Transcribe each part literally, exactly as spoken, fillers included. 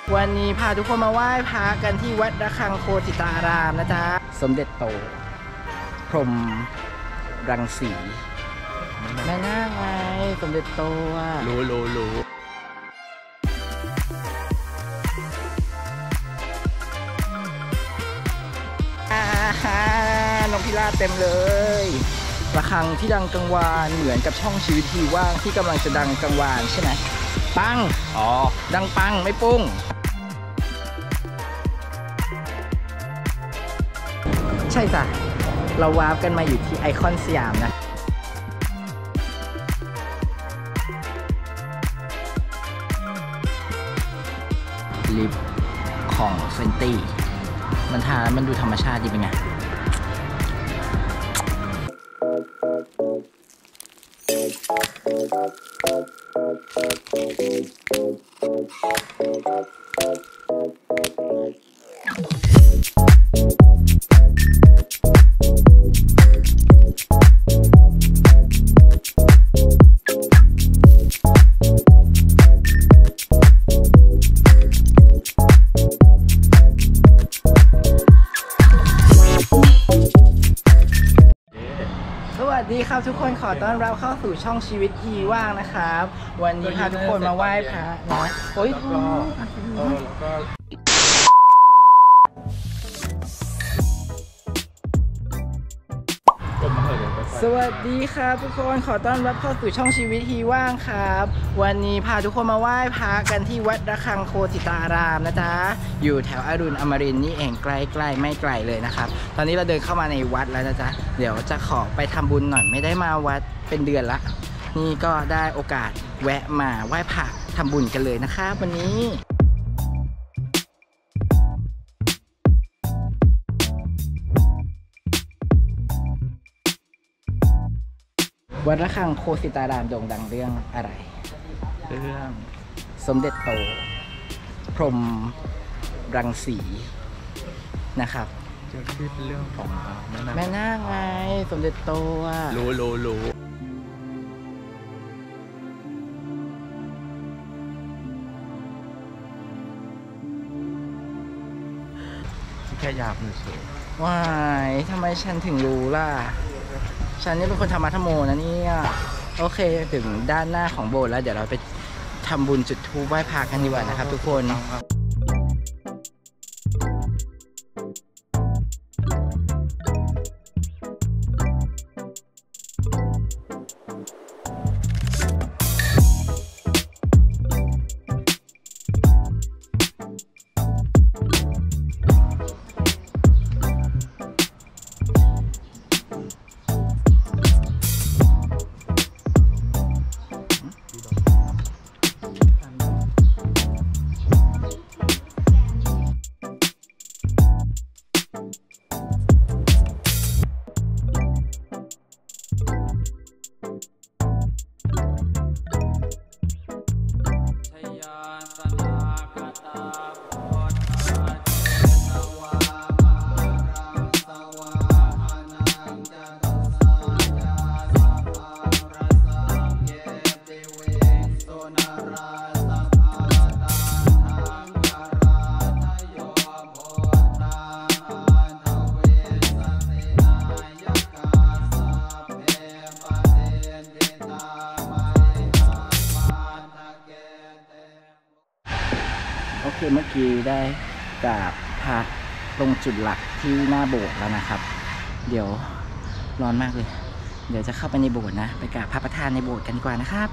วันนี้พาทุกคนมาไหว้พระกันที่วัดระฆังโคสิตารามนะจ๊ะสมเด็จโตพรหมรังสีแม่นาคไงสมเด็จโตอ่ะรู้รู้รู้นกพิราบเต็มเลยระฆังที่ดังกังวานเหมือนกับช่องชีวิตที่ว่างที่กำลังจะดังกังวานใช่ไหมปังอ๋อดังปังไม่ปุ้งใช่จ้ะเราวาร์ปกันมาอยู่ที่ไอคอนสยามนะลิฟต์ของเฟนตี้มันทาแล้วมันดูธรรมชาติดีเป็นไงสวัสดีครับทุกคนขอต้อนรับเข้าสู่ช่องชีวิตทีว่างนะครับวันนี้พาทุกคนมาไหว้พระนะโอ้ยสวัสดีครับทุกคนขอต้อนรับเข้าสู่ช่องชีวิตทีว่างครับวันนี้พาทุกคนมาไหว้พระกันที่วัดระฆังโคสิตารามนะจ๊ะอยู่แถวอรุณอมรินทร์นี่เองใกล้ๆไม่ไกลเลยนะครับตอนนี้เราเดินเข้ามาในวัดแล้วนะจ๊ะเดี๋ยวจะขอไปทำบุญหน่อยไม่ได้มาวัดเป็นเดือนละนี่ก็ได้โอกาสแวะมาไหว้พระทำบุญกันเลยนะครับวันนี้วัดระฆังโคสิตารามโด่งดังเรื่องอะไรเรื่องสมเด็จโตพรหมรังสีนะครับจะที่เป็นเรื่องของแม่นาคแม่นาคไงสมเด็จโตอ่ะรู้รู้รู้แค่อยากมือเฉยว้ายทำไมฉันถึงรู้ล่ะฉันนี่เป็นคนธรรมะธรรมโมนะเนี่ยโอเคถึงด้านหน้าของโบสถ์แล้วเดี๋ยวเราไปทำบุญจุดธูปไหว้พระกันดีกว่านะครับทุกคนโอเคเมื่อกี้ได้กราบพระตรงจุดหลักที่หน้าโบสถ์แล้วนะครับเดี๋ยวร้อนมากเลยเดี๋ยวจะเข้าไปในโบสถ์นะไปกราบพระประธานในโบสถ์กันดีกว่านะครับ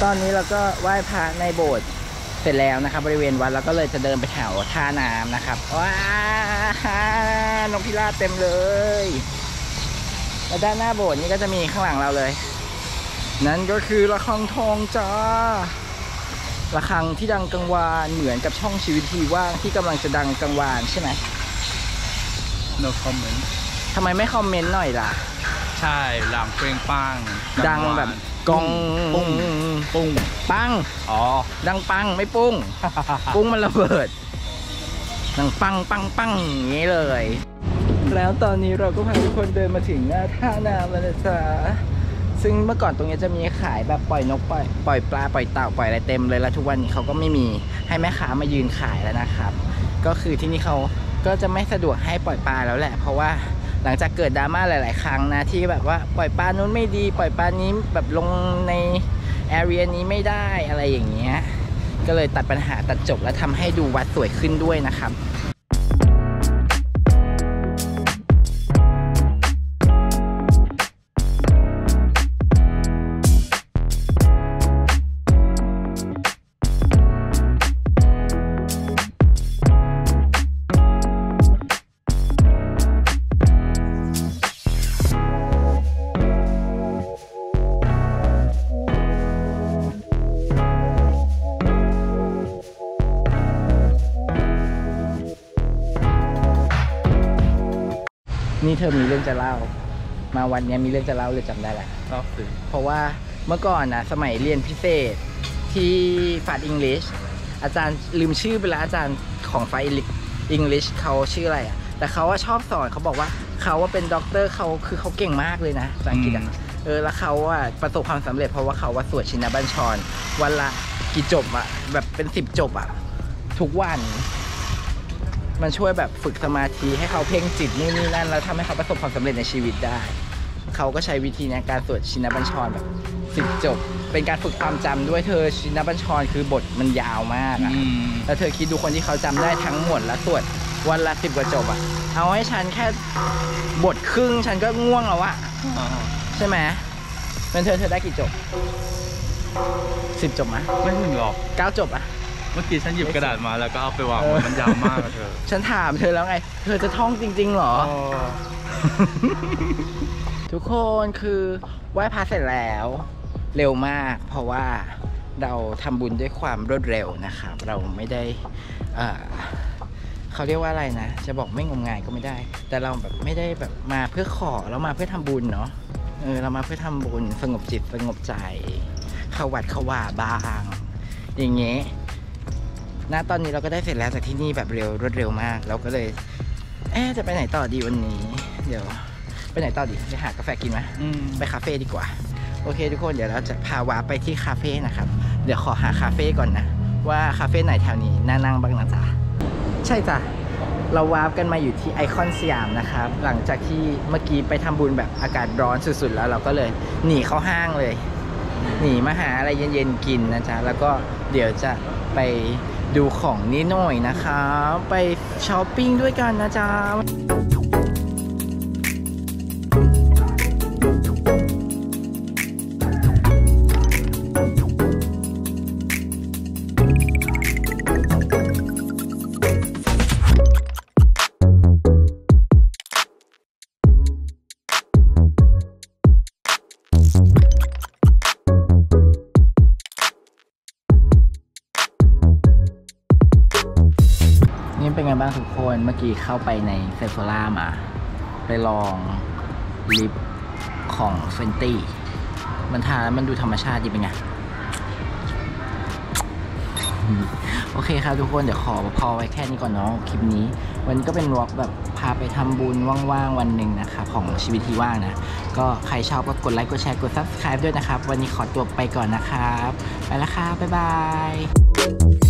ตอนนี้เราก็ไหว้พระในโบสถ์เสร็จแล้วนะครับบริเวณวัดแล้วก็เลยจะเดินไปแถวท่าน้ำนะครับว้านกพิราบเต็มเลยแล้วด้านหน้าโบสถ์นี่ก็จะมีข้างหลังเราเลยนั่นก็คือระฆังทองจ้าระฆังที่ดังกังวานเหมือนกับช่องชีวิตทีว่างที่กำลังจะดังกังวานใช่ไหม no comment ทำไมไม่คอมเมนต์หน่อยล่ะใช่หลังเปร่งปังดังแบบกองปุ้งปุ้งปังอ๋อดังปังไม่ปุ้ง ปุ้งมันระเบิดดังปังปังปังอย่างนี้เลยแล้วตอนนี้เราก็พาทุกคนเดินมาถึงหน้าท่าน้ำแล้วนะจ๊ะซึ่งเมื่อก่อนตรงนี้จะมีขายแบบปล่อยนกปล่อยปล่อยปลาปล่อยเต่าปล่อยอะไรเต็มเลยแล้วทุกวันนี้เขาก็ไม่มีให้แม่ค้ามายืนขายแล้วนะครับก็คือที่นี่เขาก็จะไม่สะดวกให้ปล่อยปลาแล้วแหละเพราะว่าหลังจากเกิดดราม่าหลายๆครั้งนะที่แบบว่าปล่อยปลานู้นไม่ดีปล่อยปลานี้แบบลงในแอเรียนี้ไม่ได้อะไรอย่างเงี้ยก็เลยตัดปัญหาตัดจบและทำให้ดูวัดสวยขึ้นด้วยนะครับนี่เธอมีเรื่องจะเล่ามาวันนี้มีเรื่องจะเล่าเลยจำได้แหละก็คือเพราะว่าเมื่อก่อนนะสมัยเรียนพิเศษที่ฟาดอังกฤษอาจารย์ลืมชื่อไปแล้วอาจารย์ของฟาดอังกฤษเขาชื่ออะไรอ่ะแต่เขาว่าชอบสอนเขาบอกว่าเขาว่าเป็นด็อกเตอร์เขาคือเขาเก่งมากเลยนะภาษาอังกฤษอ่ะเออแล้วเขาว่าประสบความสำเร็จเพราะว่าเขาว่าสวดชินบัญชรวันละกี่จบอ่ะแบบเป็นสิบจบอ่ะทุกวันมันช่วยแบบฝึกสมาธิให้เขาเพ่งจิตนี่นี่นั่นแล้วทำให้เขาประสบความสำเร็จในชีวิตได้เขาก็ใช้วิธีในการสวดชินบัญชรแบบสิบจบเป็นการฝึกความจำด้วยเธอชินบัญชรคือบทมันยาวมากอ่ะแล้วเธอคิดดูคนที่เขาจำได้ทั้งหมดแล้วสวดวันละสิบกว่าจบอ่ะเอาให้ฉันแค่บทครึ่งฉันก็ง่วงแล้วอ่ะใช่ไหมเป็นเธอเธอได้กี่จบสิบจบไหมไม่ถึงหรอกเก้าจบอ่ะเมื่อกี้ฉันหยิบกระดาษมาแล้วก็เอาไปวางมันยาวมากอะเธอฉันถามเธอแล้วไงเธอจะท่องจริงๆหรอ ทุกคนคือไหว้พระเสร็จแล้วเร็วมากเพราะว่าเราทำบุญด้วยความรวดเร็วนะครับเราไม่ได้เอ่อเขาเรียกว่าอะไรนะจะบอกไม่งมงายก็ไม่ได้แต่เราแบบไม่ได้แบบมาเพื่อขอเรามาเพื่อทำบุญเนาะเออเรามาเพื่อทำบุญสงบจิตสงบใจเข้าวัดเข้าว่าบ้างอย่างเงี้ยณตอนนี้เราก็ได้เสร็จแล้วจากที่นี่แบบเร็วรวดเร็วมากเราก็เลยเอ๊ะจะไปไหนต่อดีวันนี้เดี๋ยวไปไหนต่อดีไปหากาแฟกินไหมไปคาเฟ่ดีกว่าโอเคทุกคนเดี๋ยวเราจะพาวาไปที่คาเฟ่นะครับเดี๋ยวขอหาคาเฟ่ก่อนนะว่าคาเฟ่ไหนแถวนี้น่านั่งบ้างนะจ๊ะใช่จ้ะเราวาร์ปกันมาอยู่ที่ไอคอนสยามนะครับหลังจากที่เมื่อกี้ไปทำบุญแบบอากาศร้อนสุดๆแล้วเราก็เลยหนีเข้าห้างเลยหนีมาหาอะไรเย็นๆกินนะจ๊ะแล้วก็เดี๋ยวจะไปดูของนิดหน่อยนะคะไปช้อปปิ้งด้วยกันนะจ๊ะนี่เป็นไงบ้างทุกคนเมื่อกี้เข้าไปในเซฟโฟล่ามาไปลองลิปของเฟนตี้มันทาแล้วมันดูธรรมชาติดีเป็นไงโอเคครับทุกคนเดี๋ยวขอพอไว้แค่นี้ก่อนเนาะคลิปนี้วันนี้ก็เป็นวอล์กแบบพาไปทำบุญว่างๆวันหนึ่งนะครับของชีวิตที่ว่างนะก็ใครชอบก็กดไลค์กดแชร์กด ซับสไครบ์ ด้วยนะครับวันนี้ขอตัวไปก่อนนะครับไปแล้วครับบ๊ายบาย